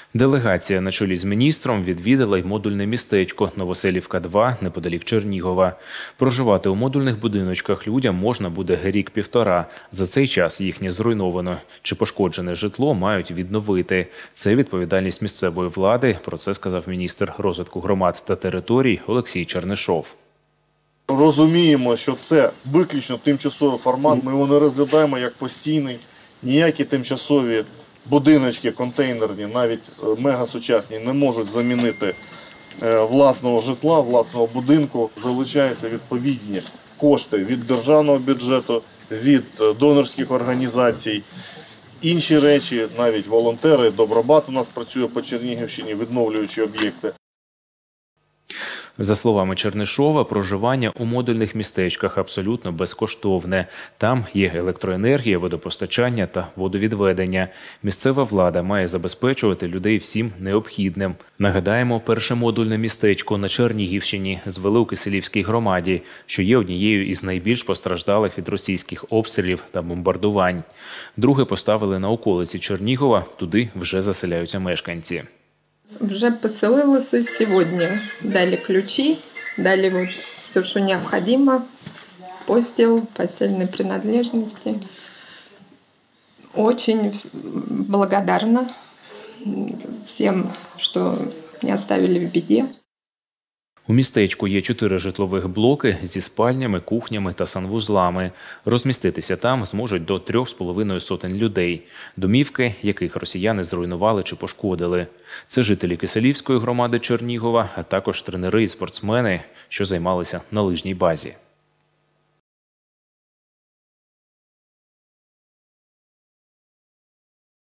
Делегація на чолі з міністром відвідала й модульне містечко Новоселівка-2 неподалік Чернігова. Проживати у модульних будиночках людям можна буде рік-півтора. За цей час їхнє зруйноване чи пошкоджене житло мають відновити. Це відповідальність місцевої влади, про це сказав міністр розвитку громад та територій Олексій Чернишов. Розуміємо, що це виключно тимчасовий формат, ми його не розглядаємо як постійний, ніякі тимчасові будиночки, контейнерні, навіть мегасучасні, не можуть замінити власного житла, власного будинку. Залучаються відповідні кошти від державного бюджету, від донорських організацій. Інші речі, навіть волонтери, Добробат у нас працює по Чернігівщині, відновлюючи об'єкти. За словами Чернишова, проживання у модульних містечках абсолютно безкоштовне. Там є електроенергія, водопостачання та водовідведення. Місцева влада має забезпечувати людей всім необхідним. Нагадаємо, перше модульне містечко на Чернігівщині звели у Киселівській громаді, що є однією із найбільш постраждалих від російських обстрілів та бомбардувань. Друге поставили на околиці Чернігова, туди вже заселяються мешканці. Вже поселилися сьогодні. Дали ключи, дали вот все, что необходимо. Постель, постельные принадлежности. Очень благодарна всем, что не оставили в беде. У містечку є 4 житлових блоки зі спальнями, кухнями та санвузлами. Розміститися там зможуть до 3,5 сотень людей, домівки яких росіяни зруйнували чи пошкодили. Це жителі Киселівської громади Чернігова, а також тренери і спортсмени, що займалися на лижній базі.